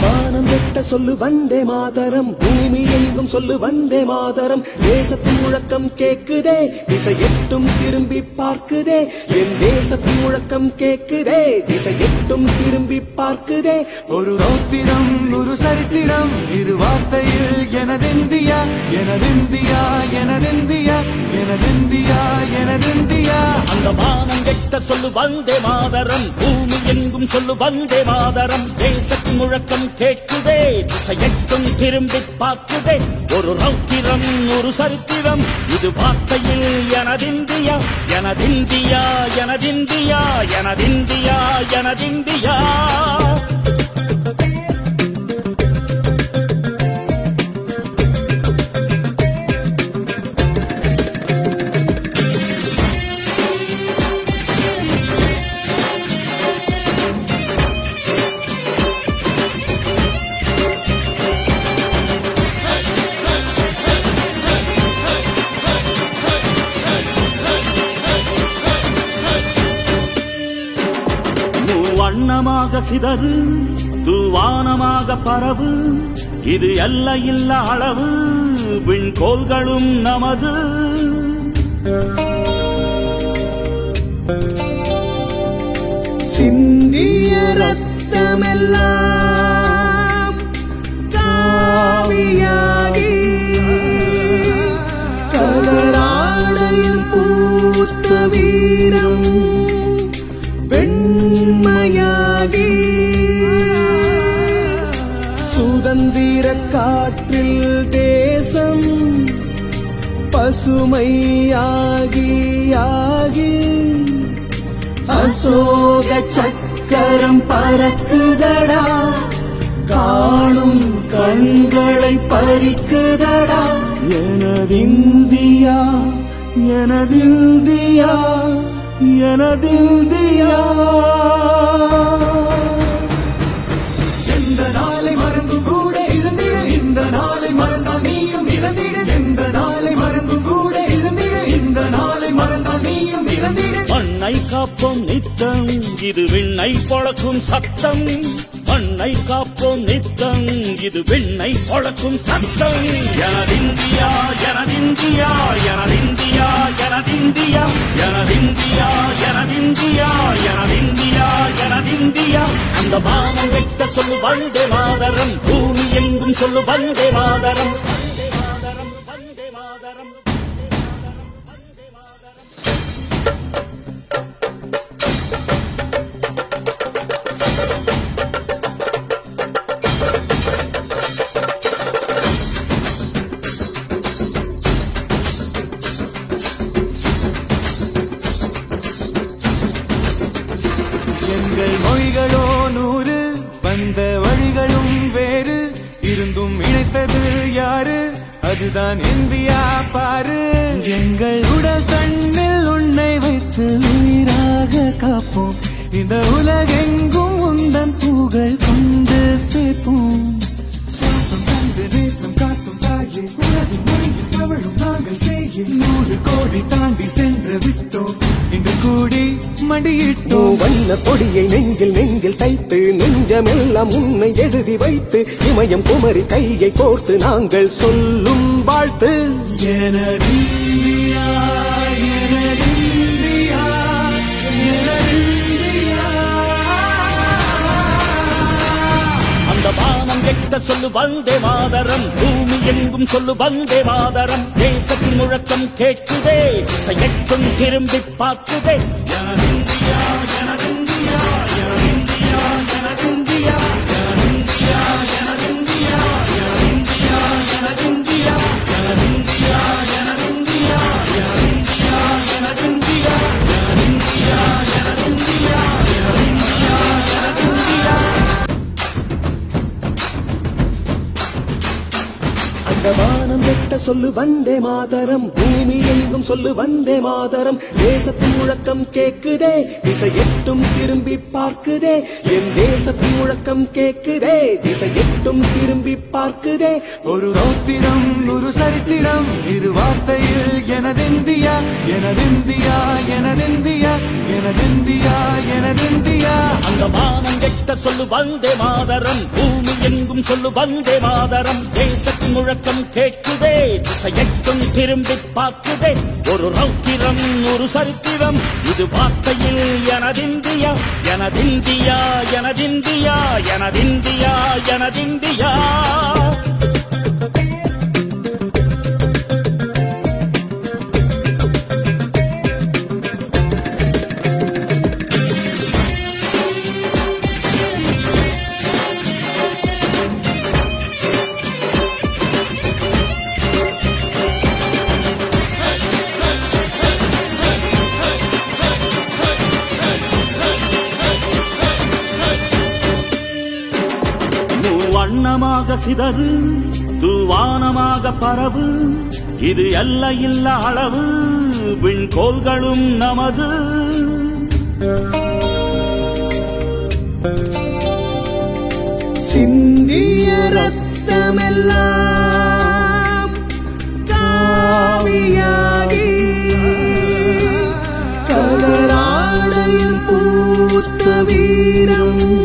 வானம் வெட்ட சொல்லு வந்தே மாதரம், பூமி எங்கும் சொல்லு வந்தே மாதரம். தேசத்தின் முழக்கம் கேக்குதே, திசை எட்டும் திரும்பி பார்க்குதே. என் தேசத்தின் முழக்கம் கேக்குதே, திசை எட்டும் திரும்பி பார்க்குதே. ஒரு ரௌத்திரம் ஒரு சரித்திரம் இரு வார்த்தையில் எனதிந்தியா எனதிந்தியா எனதிந்தியா எனதிந்தியா எனதிந்தியா. அந்த வானம் வெட்ட சொல்லு வந்தே மாதரம், பூமி எங்கும் சொல்லு வந்தே மாதரம். தேசத்தின் முழக்கம் கேட்குதே, திசை எட்டும் திரும்பி பார்க்குதே. ஒரு ரௌத்திரம் ஒரு சரித்திரம் இது வார்த்தையில் எனதிந்தியா எனதிந்தியா எனதிந்தியா எனதிந்தியா எனதிந்தியா. வண்ணமாக சிதறு தூவானமாக பரவு, இது எல்லையில்லா அளவு விண்கோள்களும் நமது. சிந்திய ரத்தமெல்லாம் காவியாகி கலராடையில் பூத்த வீரம் வெண்மையாகி சுதந்திர காற்றில் தேசம் பசுமையாகி ஆகி அசோக சக்கரம் பறக்குதடா, காணும் கண்களை பறிக்குதடா. எனதிந்தியா எனதிந்தியா எனதிந்தியா. எந்த நாளை மறந்தும் கூட இருந்திட, இந்த நாளை மறந்தால் நீயும் இழந்திட. எந்த நாளை மறந்தும் கூட இருந்திட, இந்த நாளை மறந்தால் நீயும் இழந்திட. மண்ணை காப்போம் நித்தம் இது விண்ணை பொழக்கும் சத்தம். மண்ணை காப்போம் நித்தம் இது விண்ணை பொழக்கும் சத்தம். எனதிந்தியா எனதிந்தியா எனதிந்தியா எனதிந்தியா எனதிந்தியா எனதிந்தியா எனதிந்தியா எனதிந்தியா. அந்த வானம் வெட்ட சொல்லு வந்தே மாதரம், பூமி எங்கும் சொல்லு வந்தே மாதரம். வந்தே மாதரம் வந்தே மாதரம் வந்தே மாதரம். எங்கள் மொழிகளோ 100, வந்த வழிகளும் வேறு, இருந்தும் இணைத்தது யாரு? அதுதான் இந்தியா பாரு. எங்கள் உடல் தன்னில் உன்னை வைத்து உயிராக காப்போம், இந்த உலகெங்கும் உந்தன் புகழ் கொண்டு சேர்ப்போம். சுவாசம் தந்து நேசம் காட்டும் தாயே, உலகின் மொழியில் தவழும் நாங்கள் செய்ய 100 கோடி தாண்டி சென்று விட்டோம், இன்று கூடி மடியிட்டோம். வண்ண கொடியை நெஞ்சில் நெஞ்சில் தைத்து, நெஞ்சமெல்லாம் உன்னை எழுதி வைத்து, இமயம் குமரி கையை கோர்த்து நாங்கள் சொல்லும் வாழ்த்து. எனதிந்தியா எனதிந்தியா எனதிந்தியா. அந்த வானம் வெட்ட சொல்லு வந்தே மாதரம், பூமி எங்கும் சொல்லு வந்தே மாதரம். தேசத்தின் முழக்கம் கேட்குதே, திசை எட்டும் திரும்பி பார்க்குதே. எனதிந்தியா எனதிந்தியா எனதிந்தியா எனதிந்தியா எனதிந்தியா எனதிந்தியா எனதிந்தியா எனதிந்தியா எனதிந்தியா எனதிந்தியா எனதிந்தியா எனதிந்தியா எனதிந்தியா எனதிந்தியா எனதிந்தியா எனதிந்தியா. அந்த வானம் வெட்ட சொல்லு வந்தே மாதரம், பூமி எங்கும் சொல்லு வந்தே மாதரம். தேசத்தின் முழக்கம் கேக்குதே, திசை எட்டும் திரும்பி பார்க்குதே. என் தேசத்தின் முழக்கம் கேக்குதே, திசை எட்டும் திரும்பி பார்க்குதே. ஒரு ரௌத்திரம் ஒரு சரித்திரம் இரு வார்த்தையில் எனதிந்தியா எனதிந்தியா எனதிந்தியா எனதிந்தியா எனதிந்தியா. அந்த வானம் வெட்ட சொல்லு வந்தே மாதரம், பூமி எங்கும் சொல்லு வந்தே மாதரம். தேசத்தின் முழக்கம் கேட்குதே, திசையெட்டும் திரும்பி பார்க்குதே. ஒரு ரௌத்திரம், ஒரு சரித்திரம், இது வார்த்தையில் எனதிந்தியா, எனதிந்தியா, எனதிந்தியா, எனதிந்தியா, எனதிந்தியா. வண்ணமாக சிதறு, தூவானமாக பரவு, இது எல்லையில்ல அளவு, விண்கோள்களும் நமது. சிந்திய ரத்தமெல்லாம் காவியாகி கலராடையில் பூத்த வீரம்